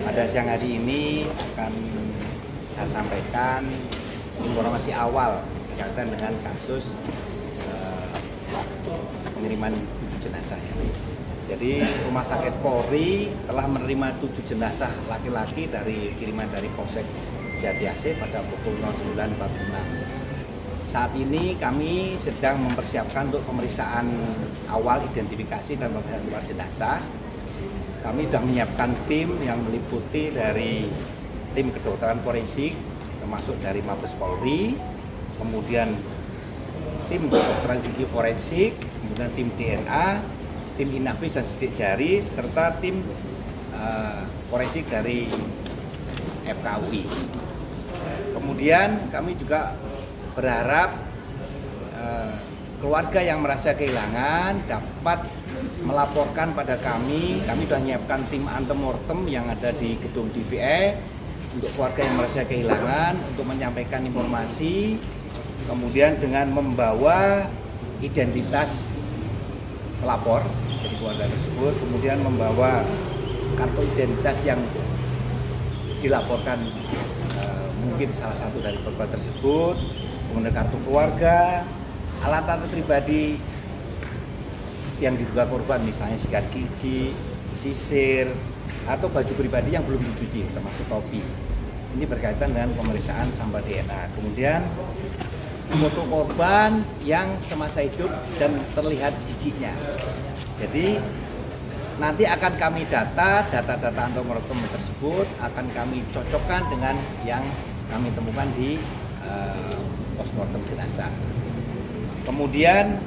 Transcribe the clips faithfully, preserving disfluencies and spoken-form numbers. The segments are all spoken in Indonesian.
pada siang hari ini akan saya sampaikan informasi awal berkaitan dengan kasus uh, pengiriman tujuh jenazah. Jadi Rumah Sakit Polri telah menerima tujuh jenazah laki-laki dari kiriman dari Polsek Jatiase pada pukul nol sembilan empat puluh enam. Saat ini kami sedang mempersiapkan untuk pemeriksaan awal identifikasi dan pemeriksaan luar jenazah. Kami sudah menyiapkan tim yang meliputi dari tim kedokteran forensik, termasuk dari Mabes Polri, kemudian tim kedokteran gigi forensik, kemudian tim D N A, tim Inafis dan sidik jari, serta tim uh, forensik dari F K U I. Kemudian kami juga berharap uh, keluarga yang merasa kehilangan dapat melaporkan pada kami. Kami sudah menyiapkan tim antemortem yang ada di gedung D V E untuk keluarga yang merasa kehilangan untuk menyampaikan informasi, kemudian dengan membawa identitas pelapor dari keluarga tersebut, kemudian membawa kartu identitas yang dilaporkan uh, mungkin salah satu dari korban tersebut, kemudian kartu keluarga, alat-alat pribadi yang diduga korban, misalnya sikat gigi, sisir, atau baju pribadi yang belum dicuci, termasuk topi. Ini berkaitan dengan pemeriksaan sampel D N A. Kemudian foto korban yang semasa hidup dan terlihat giginya. Jadi nanti akan kami data, data-data antemortem tersebut akan kami cocokkan dengan yang kami temukan di uh, postmortem jenazah. Kemudian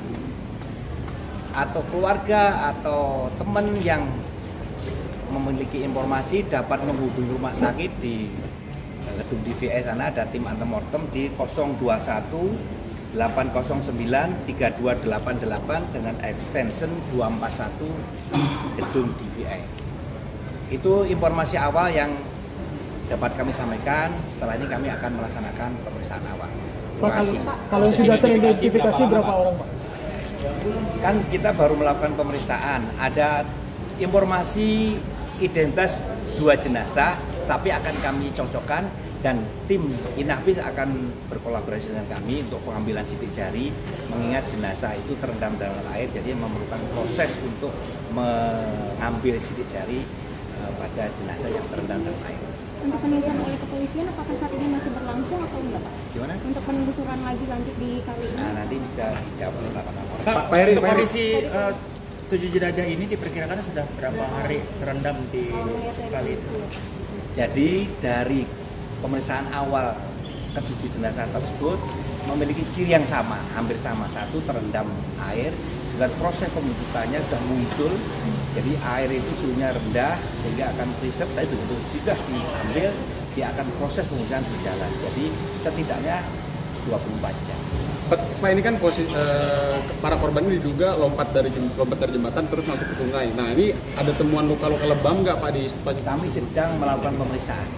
atau keluarga atau teman yang memiliki informasi dapat menghubungi rumah sakit di gedung D V E sana, ada tim antemortem di nol dua satu delapan nol sembilan tiga dua delapan delapan dengan extension dua empat satu gedung D V E. Itu informasi awal yang dapat kami sampaikan. Setelah ini kami akan melaksanakan pemeriksaan awal. Pak, kalau, kalau sudah teridentifikasi berapa orang, Pak? Kan kita baru melakukan pemeriksaan, ada informasi identitas dua jenazah, tapi akan kami cocokkan dan tim Inafis akan berkolaborasi dengan kami untuk pengambilan sidik jari, mengingat jenazah itu terendam dalam air, jadi memerlukan proses untuk mengambil sidik jari uh, pada jenazah yang terendam dalam air. Untuk penelusuran oleh kepolisian, apakah saat ini masih berlangsung atau enggak, Pak? Gimana? Untuk penelusuran lagi lanjut di kali ini? Nah, nanti bisa dijawab oleh lapor. Pak, Pak Heri, untuk kondisi uh, tujuh jenazah ini diperkirakan sudah berapa hari terendam di kali itu? Jadi dari pemeriksaan awal ketujuh jenazah tersebut memiliki ciri yang sama, hampir sama. Satu, terendam air, dengan proses pembusukannya sudah muncul. Jadi air itu suhunya rendah sehingga akan preserve, tapi begitu sudah diambil dia akan proses pembusukan berjalan. Jadi setidaknya dua puluh empat jam. Pak, ini kan posisi uh, para korban ini diduga lompat dari lompat dari jembatan terus masuk ke sungai. Nah, ini ada temuan luka-luka lebam nggak, Pak, di Kami sedang melakukan pemeriksaan.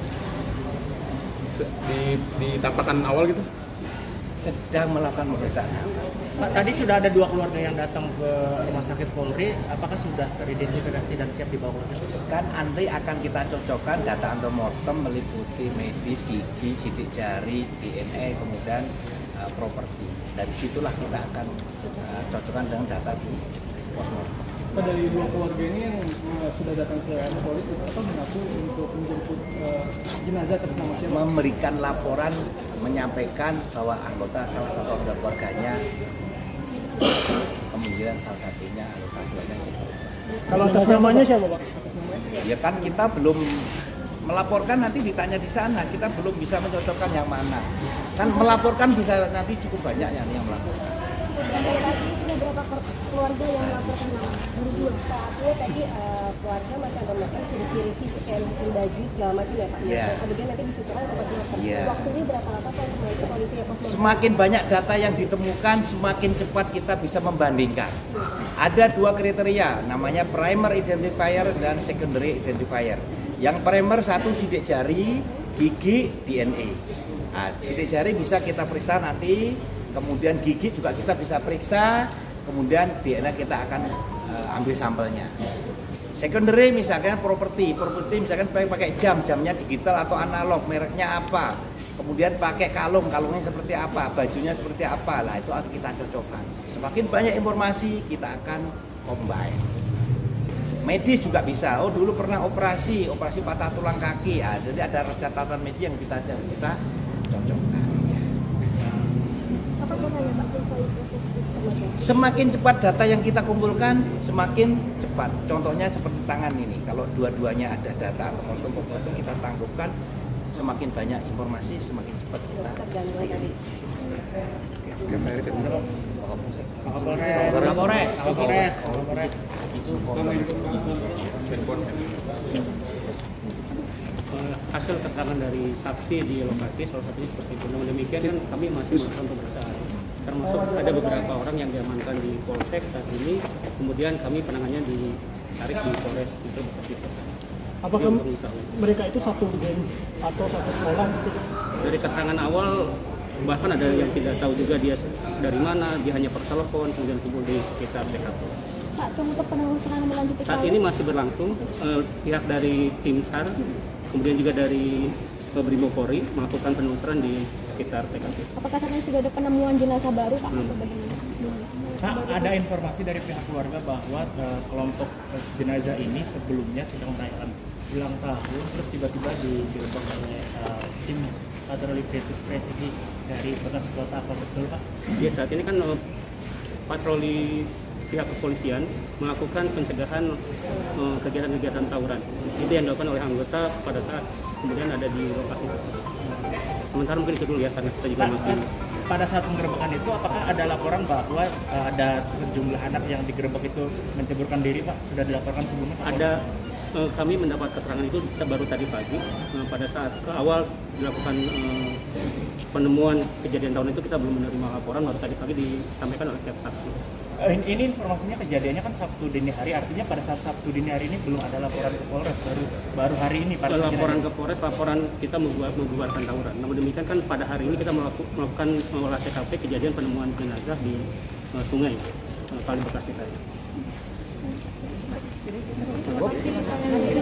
Di di tampakan awal gitu? Sedang melakukan pemeriksaan. Pak, tadi sudah ada dua keluarga yang datang ke Rumah Sakit Polri, apakah sudah teridentifikasi dan siap dibawa keluarga? Kan nanti akan kita cocokkan data antemortem meliputi medis, gigi, sidik jari, D N A, kemudian uh, properti. Dari situlah kita akan uh, cocokkan dengan data di postmortem. Pak, dari dua keluarga ini yang uh, sudah datang ke Polri, apa mengaku untuk menjemput uh, jenazah atas nama siapa? Memberikan laporan, menyampaikan bahwa anggota salah satu anggota keluarganya kemungkinan salah satunya atau salah satunya gitu. Kalau atas namanya siapa, Pak? Ya kan kita belum melaporkan, nanti ditanya di sana, kita belum bisa mencocokkan yang mana. Kan melaporkan bisa nanti cukup banyak yang yang melaporkan. Sampai saat ini sudah berapa keluarga yang melaporkan nama? Berdua. Pak, artinya tadi uh, keluarga masih ada melakukan ciri-ciri fisik kayak mungkin baju segala macam ya, Pak? Iya. Kemudian nanti dicocokkan ke postmortem. Iya. Waktunya berapa lama, Pak, untuk melakukan kondisi postmortem? Semakin banyak data yang ditemukan, semakin cepat kita bisa membandingkan. Ada dua kriteria, namanya primer identifier dan secondary identifier. Yang primer satu sidik jari, gigi, D N A. Nah, sidik jari bisa kita periksa nanti, kemudian gigi juga kita bisa periksa, kemudian D N A kita akan uh, ambil sampelnya. Secondary misalkan properti, properti misalkan pakai jam, jamnya digital atau analog, mereknya apa. Kemudian pakai kalung, kalungnya seperti apa, bajunya seperti apa, lah itu akan kita cocokkan. Semakin banyak informasi kita akan combine. Medis juga bisa. Oh dulu pernah operasi, operasi patah tulang kaki. Ah, jadi ada catatan medis yang kita kita cocokkan. Apa gunanya Pak selesai proses pemadaman? Semakin cepat data yang kita kumpulkan, semakin cepat. Contohnya seperti tangan ini. Kalau dua-duanya ada data atau foto-foto kita tangguhkan, semakin banyak informasi, semakin cepat kita. Terganggu tadi. Pak Kapolres, Pak Kapolres, Pak Kapolres, Pak Kapolres. Eh, hasil keterangan dari saksi di lokasi salah satunya seperti itu. Namun demikian kan kami masih melakukan pemeriksaan. Termasuk ada beberapa orang yang diamankan di Polsek saat ini, kemudian kami penangannya ditarik di Polres itu Bekasi. Apakah mereka itu satu geng atau satu sekolah gitu? Dari keterangan awal bahkan ada yang tidak tahu juga dia dari mana, dia hanya per telepon kemudian kumpul di sekitar T K P. Pak, untuk penelusuran melanjutkan Saat ini masih berlangsung, eh, pihak dari tim SAR, kemudian juga dari eh, Brimopolri melakukan penelusuran di sekitar T K P. apakah saat ini sudah ada penemuan jenazah baru Pak? Hmm. Atau bagaimana? Pak, ada informasi dari pihak keluarga bahwa uh, kelompok uh, jenazah ini sebelumnya sedang merayakan ulang tahun, terus tiba-tiba digerebek oleh uh, tim patroli kritis presisi dari Bekasi Kota. Apa betul Pak? Ya, saat ini kan eh, patroli pihak kepolisian melakukan pencegahan eh, kegiatan-kegiatan tawuran. Itu yang dilakukan oleh anggota pada saat kemudian ada di lokasi. Sementara mungkin itu dulu ya, karena kita juga Pak, masih pada saat penggerebekan itu apakah ada laporan bahwa uh, ada sejumlah anak yang digerebek itu menceburkan diri Pak? Sudah dilaporkan sebelumnya? Pak? ada eh, kami mendapat keterangan itu baru tadi pagi eh, pada saat ke awal dilakukan eh, penemuan kejadian tahun itu kita belum menerima laporan, baru tadi pagi disampaikan oleh pihak saksi. Uh, ini informasinya kejadiannya kan Sabtu dini hari, artinya pada saat Sabtu dini hari ini belum ada laporan ke Polres, baru baru hari ini pada saat Laporan jenazah. ke Polres, laporan kita membuat membubarkan tawuran. Namun demikian kan pada hari ini kita melaku- melakukan olah T K P kejadian penemuan jenazah di eh, sungai eh, Kali Bekasi tadi. Terima kasih.